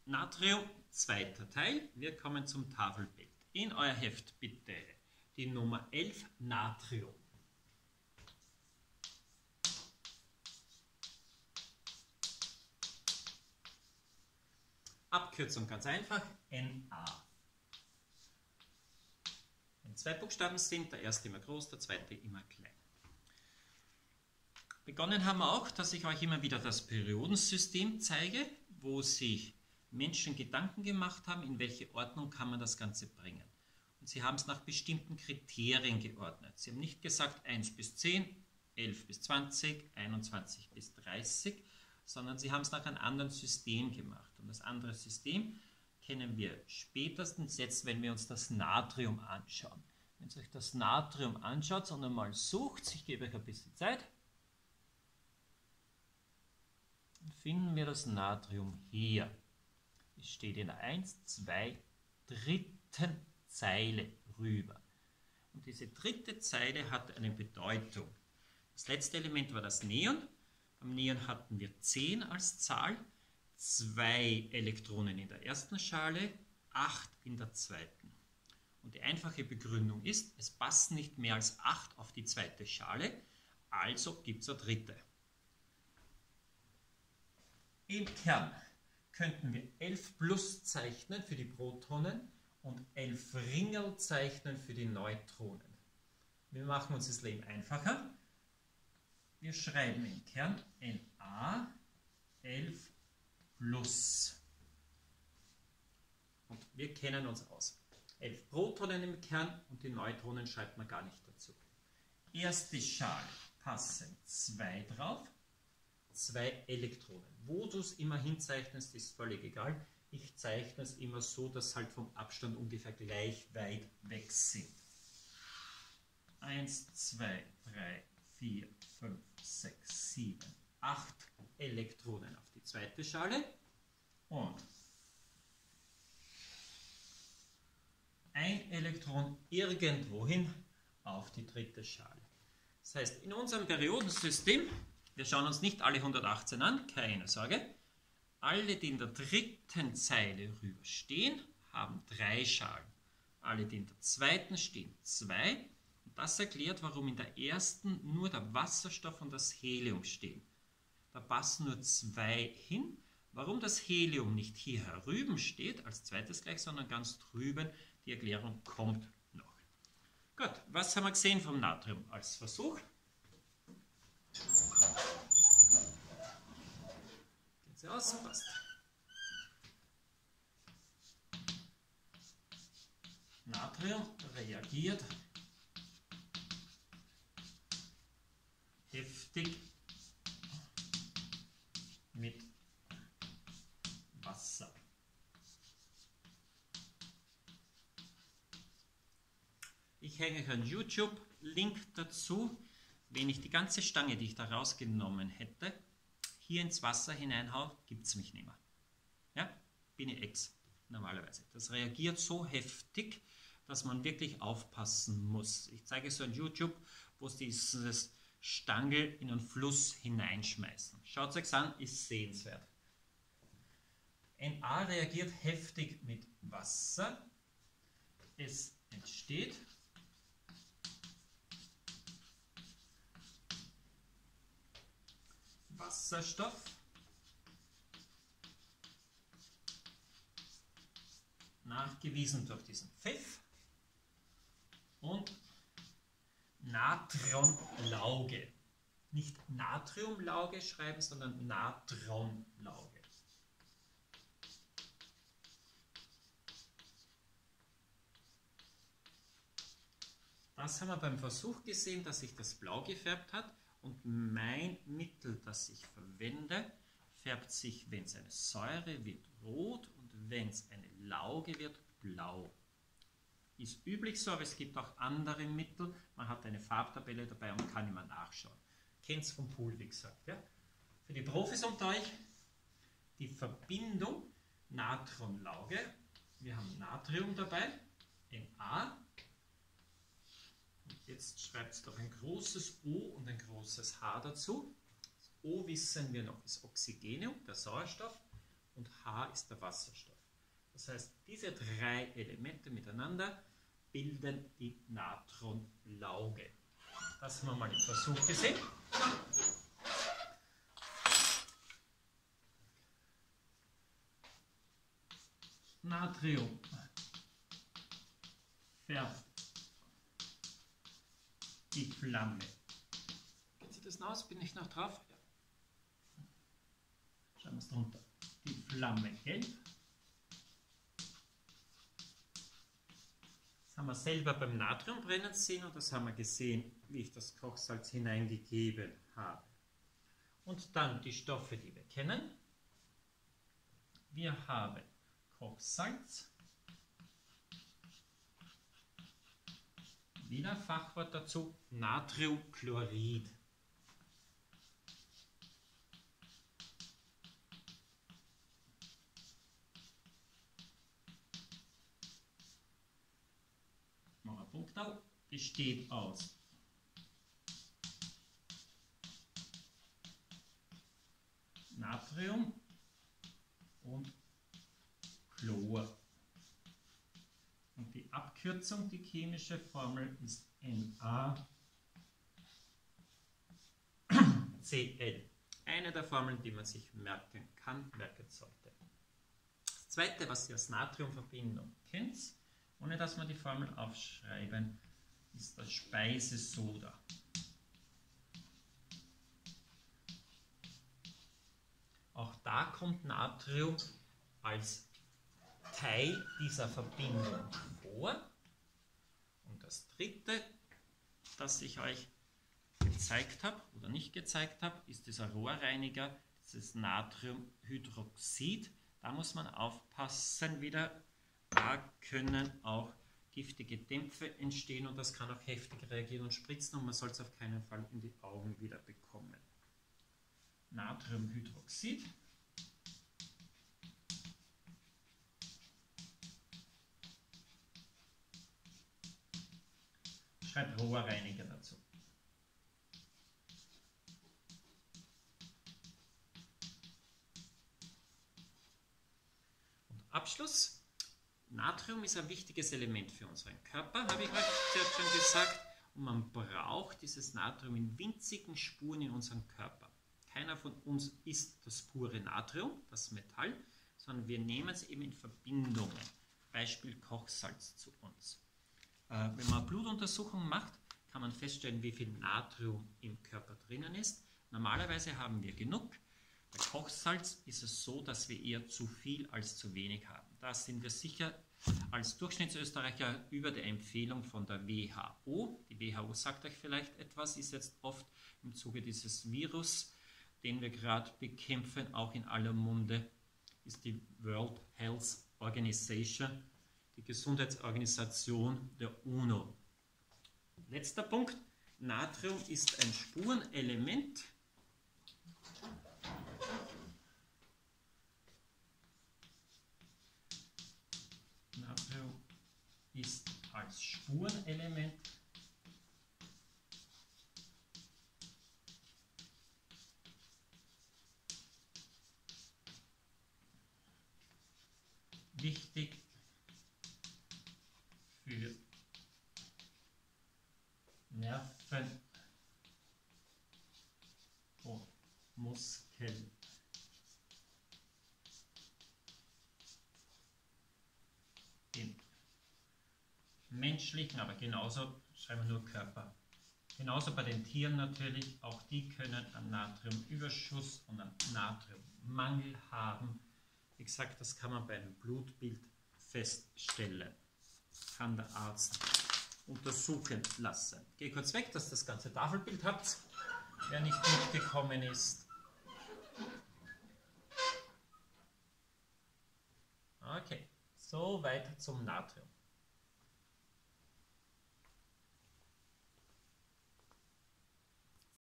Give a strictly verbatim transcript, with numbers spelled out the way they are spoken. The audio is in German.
Natrium, zweiter Teil. Wir kommen zum Tafelbild. In euer Heft bitte die Nummer elf, Natrium. Abkürzung ganz einfach, Na. Wenn zwei Buchstaben sind, der erste immer groß, der zweite immer klein. Begonnen haben wir auch, dass ich euch immer wieder das Periodensystem zeige, wo sich Menschen Gedanken gemacht haben, in welche Ordnung kann man das Ganze bringen. Und sie haben es nach bestimmten Kriterien geordnet. Sie haben nicht gesagt eins bis zehn, elf bis zwanzig, einundzwanzig bis dreißig, sondern sie haben es nach einem anderen System gemacht. Und das andere System kennen wir spätestens jetzt, wenn wir uns das Natrium anschauen. Wenn ihr euch das Natrium anschaut und einmal sucht, ich gebe euch ein bisschen Zeit, dann finden wir das Natrium hier. Es steht in der eins, zwei, dritten Zeile rüber. Und diese dritte Zeile hat eine Bedeutung. Das letzte Element war das Neon. Beim Neon hatten wir zehn als Zahl, zwei Elektronen in der ersten Schale, acht in der zweiten. Und die einfache Begründung ist, es passen nicht mehr als acht auf die zweite Schale, also gibt es eine dritte. Im Kern könnten wir elf plus zeichnen für die Protonen und elf Ringel zeichnen für die Neutronen. Wir machen uns das Leben einfacher. Wir schreiben im Kern Na elf plus. Und wir kennen uns aus. elf Protonen im Kern und die Neutronen schreibt man gar nicht dazu. Erste Schale passen zwei drauf, zwei Elektronen. Wo du es immer hinzeichnest, ist völlig egal. Ich zeichne es immer so, dass halt vom Abstand ungefähr gleich weit weg sind. eins, zwei, drei, vier, fünf, sechs, sieben, acht Elektronen auf die zweite Schale und ein Elektron irgendwohin auf die dritte Schale. Das heißt, in unserem Periodensystem, wir schauen uns nicht alle hundertachtzehn an, keine Sorge, alle, die in der dritten Zeile rüber stehen, haben drei Schalen. Alle, die in der zweiten stehen, zwei. Das erklärt, warum in der ersten nur der Wasserstoff und das Helium stehen. Da passen nur zwei hin. Warum das Helium nicht hier herüben steht, als zweites gleich, sondern ganz drüben, die Erklärung kommt noch. Gut, was haben wir gesehen vom Natrium als Versuch? Geht sie aus? Passt. Natrium reagiert heftig mit Wasser. Ich hänge euch einen YouTube-Link dazu. Wenn ich die ganze Stange, die ich da rausgenommen hätte, hier ins Wasser hineinhaue, gibt es mich nicht mehr. Ja, bin ich ex normalerweise. Das reagiert so heftig, dass man wirklich aufpassen muss. Ich zeige so ein YouTube, wo es dieses Stangel in einen Fluss hineinschmeißen. Schaut es euch an, ist sehenswert. Na reagiert heftig mit Wasser. Es entsteht Wasserstoff nachgewiesen durch diesen Pfeff und Natronlauge. Nicht Natriumlauge schreiben, sondern Natronlauge. Das haben wir beim Versuch gesehen, dass sich das blau gefärbt hat und mein Mittel, das ich verwende, färbt sich, wenn es eine Säure wird, rot und wenn es eine Lauge wird, blau. Ist üblich so, aber es gibt auch andere Mittel. Man hat eine Farbtabelle dabei und kann immer nachschauen. Kennt es vom Pool, wie gesagt. Ja? Für die Profis unter euch, die Verbindung Natronlauge. Wir haben Natrium dabei, Na. Und jetzt schreibt es doch ein großes O und ein großes H dazu. Das O wissen wir noch, ist Oxygenium, der Sauerstoff. Und H Salz, der Wasserstoff. Das heißt, diese drei Elemente miteinander bilden die Natronlauge. Das haben wir mal im Versuch gesehen. Natrium färbt die Flamme. Geht sich das noch aus? Bin ich noch drauf? Ja. Schauen wir es drunter. Die Flamme gelb. Das haben wir selber beim Natriumbrennen sehen und das haben wir gesehen, wie ich das Kochsalz hineingegeben habe. Und dann die Stoffe, die wir kennen. Wir haben Kochsalz. Wieder Fachwort dazu, Natriumchlorid. Machen wir Punkt auf. Besteht aus Natrium und Chlor. Und die Abkürzung, die chemische Formel ist NaCl. Eine der Formeln, die man sich merken kann, merken sollte. Das zweite, was ihr als Natriumverbindung kennt, ohne dass wir die Formel aufschreiben, ist das Speisesoda. Auch da kommt Natrium als Teil dieser Verbindung vor. Und das dritte, das ich euch gezeigt habe oder nicht gezeigt habe, ist dieser Rohrreiniger, dieses Natriumhydroxid. Da muss man aufpassen wieder, da können auch giftige Dämpfe entstehen und das kann auch heftig reagieren und spritzen und man soll es auf keinen Fall in die Augen wieder bekommen. Natriumhydroxid. Schreibt Rohrreiniger dazu. Und Abschluss. Natrium ist ein wichtiges Element für unseren Körper, habe ich euch zuerst schon gesagt. Und man braucht dieses Natrium in winzigen Spuren in unserem Körper. Keiner von uns isst das pure Natrium, das Metall, sondern wir nehmen es eben in Verbindungen. Beispiel Kochsalz zu uns. Äh, wenn man eine Blutuntersuchung macht, kann man feststellen, wie viel Natrium im Körper drinnen ist. Normalerweise haben wir genug. Bei Kochsalz ist es so, dass wir eher zu viel als zu wenig haben. Da sind wir sicher als Durchschnittsösterreicher über der Empfehlung von der W H O. Die W H O sagt euch vielleicht etwas, ist jetzt oft im Zuge dieses Virus, den wir gerade bekämpfen, auch in aller Munde, ist die World Health Organization, die Gesundheitsorganisation der UNO. Letzter Punkt, Natrium ist ein Spurenelement. Natrium ist als Spurenelement wichtig für Nerven und Muskeln. Im menschlichen, aber genauso, schreiben wir nur Körper. Genauso bei den Tieren natürlich, auch die können einen Natriumüberschuss und einen Natriummangel haben. Wie gesagt, das kann man bei einem Blutbild feststellen. Kann der Arzt untersuchen lassen. Ich gehe kurz weg, dass ihr das ganze Tafelbild habt, wer nicht mitgekommen ist. Okay, so weiter zum Natrium.